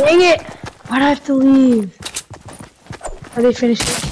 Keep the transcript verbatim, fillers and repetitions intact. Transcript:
Dang it! Why'd I have to leave? Are they finishing?